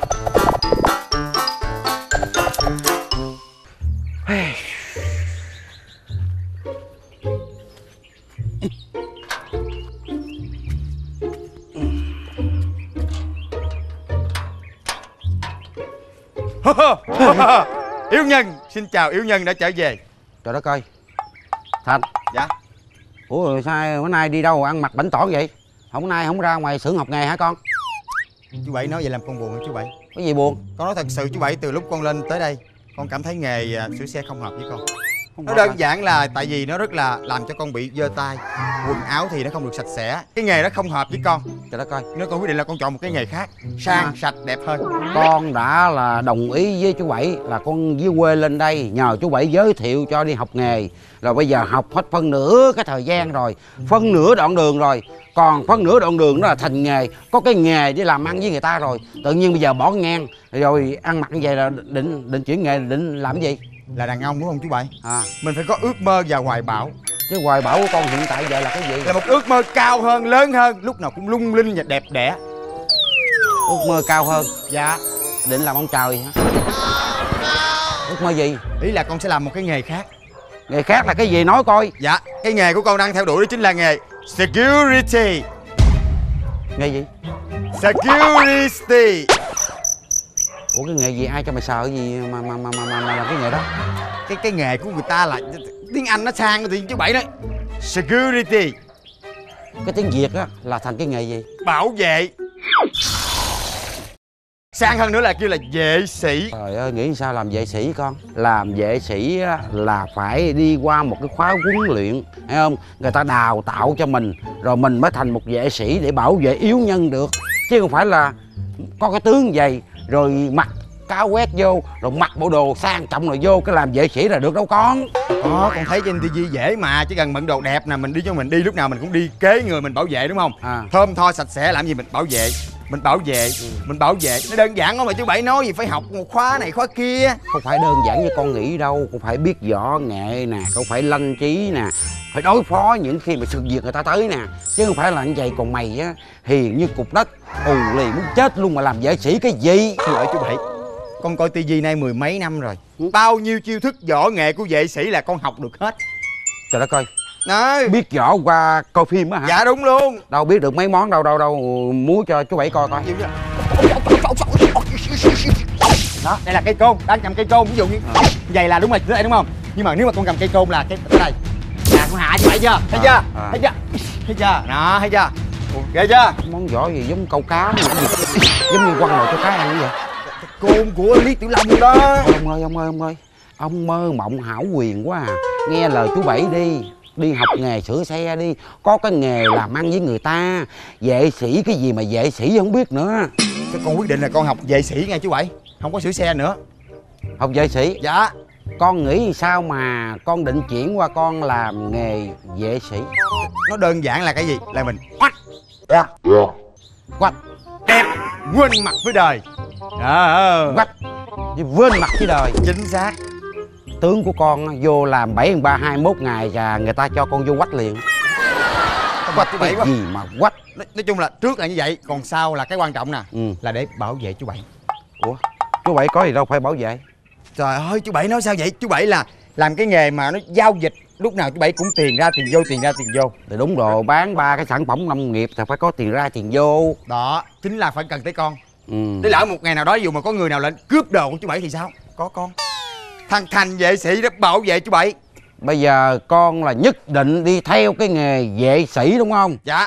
Yếu Nhân, xin chào Yếu Nhân đã trở về. Trời đất ơi, Thành. Dạ. Ủa sao bữa nay đi đâu ăn mặc bảnh tỏn vậy? Hôm nay không ra ngoài xưởng học nghề hả con? Chú Bảy nói vậy làm con buồn không chú Bảy? Có gì buồn? Con nói thật sự chú Bảy, từ lúc con lên tới đây con cảm thấy nghề sửa xe không hợp với con. Không Nó đơn giản là tại vì nó rất là làm cho con bị dơ tay. Quần áo thì nó không được sạch sẽ. Cái nghề đó không hợp với con. Trời đất ơi. Nếu con quyết định là con chọn một cái nghề khác, sang, sạch, đẹp hơn. Con đã là đồng ý với chú Bảy là con dưới quê lên đây nhờ chú Bảy giới thiệu cho đi học nghề. Rồi bây giờ học hết phân nửa cái thời gian rồi, phân nửa đoạn đường rồi. Còn phân nửa đoạn đường đó là thành nghề, có cái nghề để làm ăn với người ta rồi. Tự nhiên bây giờ bỏ ngang rồi ăn mặc như vậy là định chuyển nghề, định làm cái gì? Là đàn ông đúng không chú Bảy? Mình phải có ước mơ và hoài bão. Cái hoài bão của con hiện tại giờ là cái gì? Là một ước mơ cao hơn, lớn hơn, lúc nào cũng lung linh và đẹp đẽ. Ước mơ cao hơn? Dạ. Định làm ông trời hả? Ước mơ gì? Ý là con sẽ làm một cái nghề khác. Nghề khác là cái gì nói coi? Dạ, cái nghề của con đang theo đuổi đó chính là nghề security. Nghề gì? Security. Ủa cái nghề gì, ai cho mày sợ gì mà làm cái nghề đó? Cái nghề của người ta là tiếng Anh nó sang thì chú Bảy nói security. Cái tiếng Việt á là thành cái nghề gì? Bảo vệ. Sang hơn nữa là kêu là vệ sĩ. Trời ơi, nghĩ sao làm vệ sĩ con? Làm vệ sĩ á, là phải đi qua một cái khóa huấn luyện, thấy không? Người ta đào tạo cho mình, rồi mình mới thành một vệ sĩ để bảo vệ yếu nhân được. Chứ không phải là có cái tướng vậy, rồi mặc cáo quét vô, rồi mặc bộ đồ sang trọng rồi vô cái làm vệ sĩ là được đâu con. Con thấy trên tivi dễ mà, chỉ cần bận đồ đẹp nè, mình đi cho mình đi lúc nào mình cũng đi kế người mình bảo vệ đúng không? Thơm tho sạch sẽ làm gì mình bảo vệ. Mình bảo vệ, nó đơn giản không mà chú Bảy nói gì phải học một khóa này khóa kia. Không phải đơn giản như con nghĩ đâu, con phải biết võ nghệ nè, con phải lanh trí nè, phải đối phó những khi mà sự việc người ta tới nè, chứ không phải là như vậy. Còn mày á hiền như cục đất, ù lì muốn chết luôn mà làm vệ sĩ cái gì? Xin lỗi chú Bảy, con coi tivi nay mười mấy năm rồi, bao nhiêu chiêu thức võ nghệ của vệ sĩ là con học được hết. Trời đất ơi. Đấy. Biết võ qua coi phim á hả? Dạ đúng luôn. Đâu biết được mấy món đâu múa cho chú Bảy coi coi. Đó, đây là cây côn, đang cầm cây côn, ví dụ như vậy là đúng rồi, thế này đúng không? Nhưng mà nếu mà con cầm cây côn là cái đây. Nè con hạ chú Bảy chưa? Thấy chưa? Thấy chưa? Thấy chưa? Đó, thấy chưa? Ghê chưa? Món võ gì giống câu cá mà gì? Giống như quăng nồi cho cá ăn vậy. Côn của Lý Tiểu Long đó. Ông ơi, ông mơ mộng hão huyền quá à. Nghe lời chú Bảy đi học nghề sửa xe đi, có cái nghề làm ăn với người ta. Vệ sĩ cái gì mà vệ sĩ không biết nữa. Cái con quyết định là con học vệ sĩ nghe chú Bảy, không có sửa xe nữa. Học vệ sĩ? Dạ. Con nghĩ sao mà con định chuyển qua con làm nghề vệ sĩ? Nó đơn giản là cái gì? Là mình oách đẹp, quên mặt với đời. Quách quên mặt với đời. Chính xác. Tướng của con vô làm 7/3 21 ngày và người ta cho con vô quách liền. Quách chú Bảy quá. Gì mà quách? Nói chung là trước là như vậy, còn sau là cái quan trọng nè. Là để bảo vệ chú Bảy. Ủa chú Bảy có gì đâu phải bảo vệ. Trời ơi chú Bảy nói sao vậy? Chú Bảy là làm cái nghề mà nó giao dịch, lúc nào chú Bảy cũng tiền ra tiền vô, tiền ra tiền vô. Thì đúng rồi, bán 3 cái sản phẩm nông nghiệp thì phải có tiền ra tiền vô. Đó, chính là phải cần tới con. Để lỡ một ngày nào đó dù mà có người nào lên cướp đồ của chú Bảy thì sao? Có con. Thằng Thành vệ sĩ đó bảo vệ chú Bảy. Bây giờ con là nhất định đi theo cái nghề vệ sĩ đúng không? Dạ.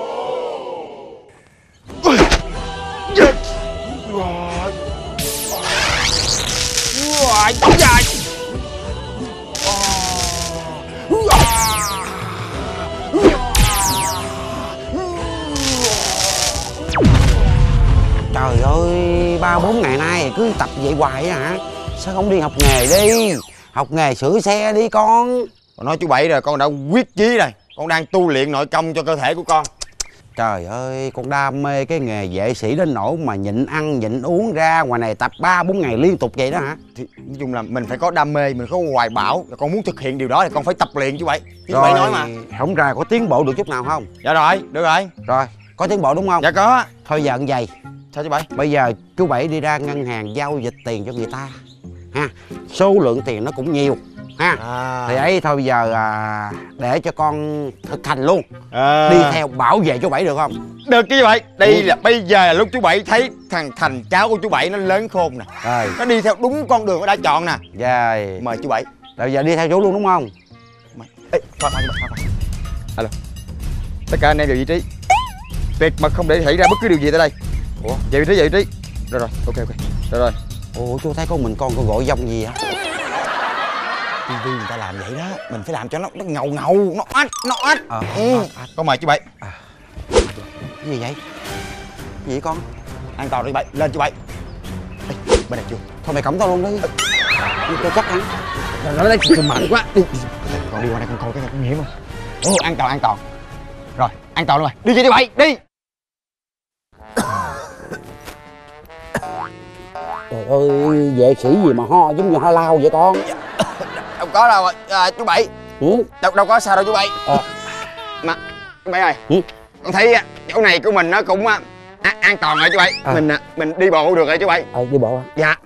Trời ơi, 3-4 ngày nay cứ tập vậy hoài á hả? Sao không đi học nghề đi? Học nghề sửa xe đi con. Con nói chú Bảy rồi, con đã quyết chí rồi. Con đang tu luyện nội công cho cơ thể của con. Trời ơi, con đam mê cái nghề vệ sĩ đến nỗi mà nhịn ăn nhịn uống ra ngoài này tập 3-4 ngày liên tục vậy đó hả? Thì nói chung là mình phải có đam mê, mình có hoài bão. Con muốn thực hiện điều đó thì con phải tập luyện chú Bảy. Chú Bảy nói mà. Không ra có tiến bộ được chút nào không? Dạ rồi, được rồi. Rồi, có tiến bộ đúng không? Dạ có. Thôi giờ như vậy, Sao chú Bảy? Bây giờ chú Bảy đi ra ngân hàng giao dịch tiền cho người ta ha, số lượng tiền nó cũng nhiều ha. Thì ấy thôi bây giờ để cho con thực hành luôn, đi theo bảo vệ chú Bảy được không? Được chứ chú Bảy. Đây là bây giờ là lúc chú Bảy thấy thằng Thành cháu của chú Bảy nó lớn khôn nè, nó đi theo đúng con đường nó đã chọn nè. Rồi mời chú Bảy. Rồi giờ đi theo chú luôn đúng không? Ê, khoan chú Bảy, khoan. Alo, tất cả anh em vào vị trí, tuyệt mật không để xảy ra bất cứ điều gì tại đây. Ủa, vào vị trí, vào vị trí. Rồi rồi, ok ok, rồi rồi. Ủa chú thấy con mình con gọi dông gì á? TV người ta làm vậy đó, mình phải làm cho nó ngầu ngầu, nó ách. Con mời chú Bảy. Cái gì vậy? Cái gì con? An toàn đi Bảy, lên chú Bảy. Ê, bên này chưa? Thôi mày cõng tao luôn đi. Tôi chắc hẳn. Nó lấy chuyện mạnh quá. Đi. Con đi qua đây con coi cái này có nguy hiểm không? An toàn. Rồi, an toàn luôn rồi. Đi chú Bảy, đi. Trời ơi, vệ sĩ gì mà ho giống như ho lao vậy con? Đâu có đâu chú Bảy. Đâu có sao đâu chú Bảy. Mà chú Bảy ơi, con thấy chỗ này của mình nó cũng an toàn rồi chú Bảy. Mình đi bộ được rồi chú Bảy. Đi bộ hả? Dạ.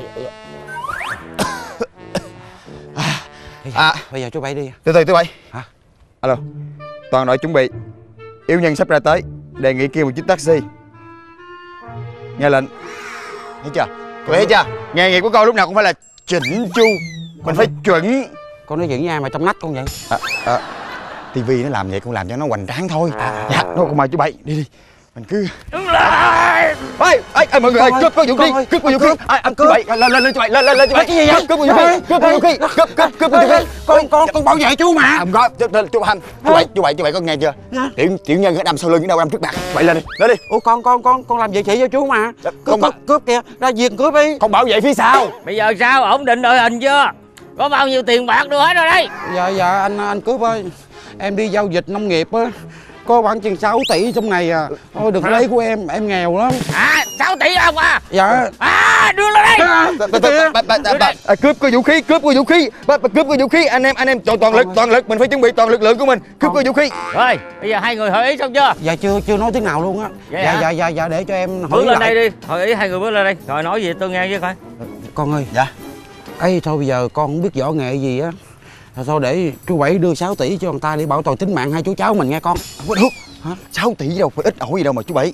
Bây giờ chú Bảy đi. Từ từ chú Bảy. Hả? Alo, toàn đội chuẩn bị, yêu nhân sắp ra tới, đề nghị kêu một chiếc taxi. Nghe lệnh. Thấy chưa? Cô thấy chưa? Nghề nghiệp của con lúc nào cũng phải là chỉnh chu, mình phải chuẩn. Con nói chuyện với ai mà trong nách con vậy? TV nó làm vậy con làm cho nó hoành tráng thôi. Dạ, thôi con mời chú Bảy đi. Mình cứ đứng lại. Ê mọi người ơi, cướp có vũ khí, cướp có vũ khí. Chú Bảy lên chú Bảy, lên chú Bảy. Cái gì vậy? Cướp có vũ khí, cướp có vũ khí, cướp có vũ khí. Con bảo vệ chú mà. Không có, chú Hanh. Chú Bảy có nghe chưa? Tiểu nhân ở đâm sau lưng, ở đâu đâm trước mặt. Bảy lên đi. Ủa con làm vệ sĩ cho chú mà. Cướp kìa, ra giết cướp đi. Không bảo vệ phía sau. Bây giờ sao, ổn định đội hình chưa? Có bao nhiêu tiền bạc đưa hết rồi đây? Dạ anh cướp ơi, em đi giao dịch nông nghiệp á, có khoảng chừng 6 tỷ trong này à. Thôi đừng lấy của em nghèo lắm. 6 tỷ không à? Dạ. Đưa lên đây. Cướp có vũ khí, cướp có vũ khí. Anh em toàn lực, mình phải chuẩn bị toàn lực lượng của mình. Cướp có vũ khí. Rồi, bây giờ hai người hỏi ý xong chưa? Dạ chưa nói tiếng nào luôn á. Dạ để cho em hỏi bước lên đây đi. Hỏi ý hai người bước lên đây. Rồi nói gì tôi nghe với coi. Con ơi. Dạ. Ấy thôi bây giờ con không biết võ nghệ gì á. Thôi để chú Bảy đưa 6 tỷ cho người ta để bảo toàn tính mạng hai chú cháu mình nghe con. Không có được. Hả? 6 tỷ đâu phải ít ỏi gì đâu mà chú Bảy.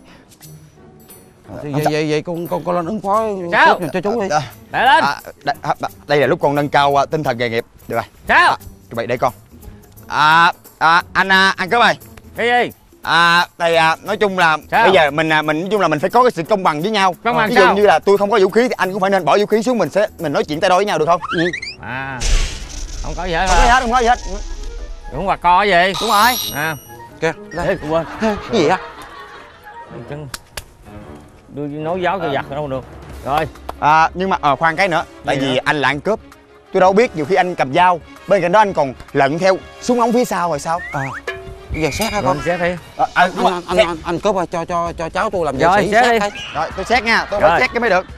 Vậy con lên ứng phó cho chú đi. Để lên. Đây là lúc con nâng cao tinh thần nghề nghiệp. Được rồi. Sao? Chú Bảy để con. Anh cướp ơi. Cái gì? Đây nói chung là sao? Bây giờ mình nói chung là mình phải có cái sự công bằng với nhau. Công bằng ví sao? dụ như là tôi không có vũ khí thì anh cũng phải nên bỏ vũ khí xuống, mình nói chuyện tay đôi với nhau được không? Không có gì hết. Không có gì hết. Đúng quạt co gì? Đúng rồi. Kìa, để cô quên. Cái gì á? Chân đưa nấu giáo cho giặt đâu được. Rồi. Nhưng mà khoan cái nữa, tại vì anh là ăn cướp, tôi đâu biết nhiều khi anh cầm dao, bên cạnh đó anh còn lận theo súng ống phía sau rồi sao? Bây giờ xét hả con? Xét đi. Anh cướp cho cháu tôi làm vệ rồi, sĩ xét đi. Rồi tôi xét nha, tôi phải xét cái mới được.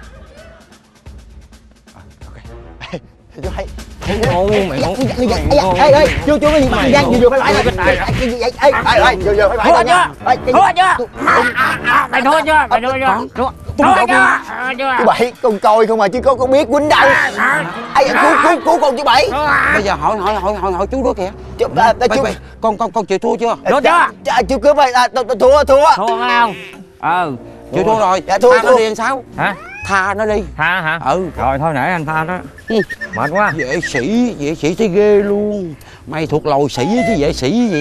Chú thấy. Mày ngon. Chưa có gì mà gian vừa phải phải vừa phải Thua chưa? Mày thua chưa? Thua chưa? Chú Bảy con coi không mà chứ có biết quýnh đâu. Cứu con chú Bảy. Bây giờ hỏi chú đó kìa. Con chịu thua chưa? Thua chưa? Chú cướp ơi, thua. Thua không? Chịu thua rồi. Dạ thua. Nó đi làm sao? Hả? Tha nó đi. Tha hả? Rồi thôi nãy anh tha đó. Mệt quá. Vệ sĩ thấy ghê luôn. Mày thuộc lồi sĩ chứ vệ sĩ gì?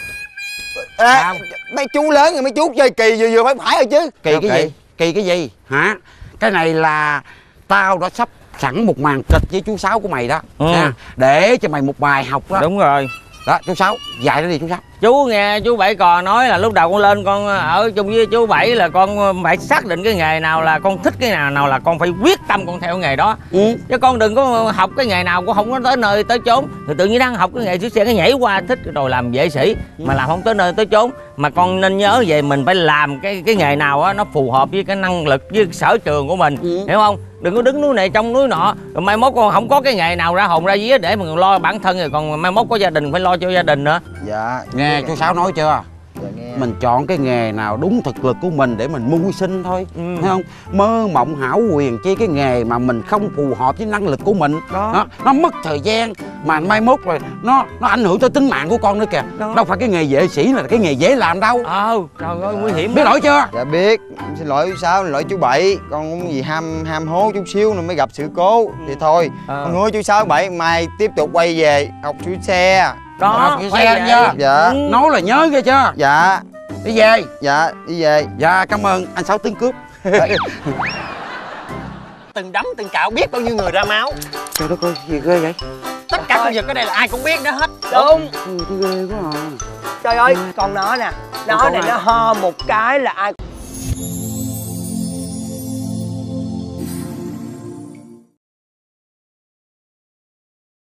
Mấy chú lớn rồi mấy chú chơi kỳ vừa phải rồi chứ. Kỳ cái gì? Kỳ cái gì? Hả? Cái này là tao đã sắp sẵn một màn kịch với chú Sáu của mày đó. Để cho mày một bài học đó. Đúng rồi. Đó chú Sáu, dạy nó đi chú Sáu. Chú nghe chú Bảy cò nói là lúc đầu con lên con ở chung với chú Bảy là con phải xác định cái nghề nào là con thích, cái nào là con phải quyết tâm con theo nghề đó. Chứ con đừng có học cái nghề nào cũng không có tới nơi tới chốn. Thì tự nhiên đang học cái nghề sửa xe cái nhảy qua thích rồi làm vệ sĩ mà làm không tới nơi tới chốn. Mà con nên nhớ về mình phải làm cái nghề nào á nó phù hợp với cái năng lực với sở trường của mình, hiểu không? Đừng có đứng núi này trong núi nọ rồi mai mốt con không có cái nghề nào ra hồn ra vía để mà lo bản thân, rồi còn mai mốt có gia đình phải lo cho gia đình nữa. Dạ. Nghe chú Sáu nói chưa? Mình chọn cái nghề nào đúng thực lực của mình để mình mưu sinh thôi, thấy không? Mơ mộng hão huyền chi cái nghề mà mình không phù hợp với năng lực của mình đó. Nó mất thời gian mà mai mốt rồi nó ảnh hưởng tới tính mạng của con nữa kìa. Đâu phải cái nghề vệ sĩ là cái nghề dễ làm đâu. Trời ơi nguy hiểm. Biết lỗi chưa? Dạ biết. Xin lỗi chú Sáu, lỗi chú Bảy. Con cũng vì ham hố chút xíu nên mới gặp sự cố. Thì thôi, con hứa chú Sáu Bảy mai tiếp tục quay về học sửa xe. Đó, Học xe chưa? Dạ. Nói là nhớ ghê chưa? Dạ. Đi về. Dạ, đi về. Dạ, cảm ơn anh Sáu Tiếng Cướp. Từng đấm từng cạo biết bao nhiêu người ra máu. Trời đất ơi, gì ghê vậy? Tất cả công việc ở đây là ai cũng biết đó hết. Đúng. Cái ghê quá à. Trời ơi, con nó nè. Nó này nó ho một cái là ai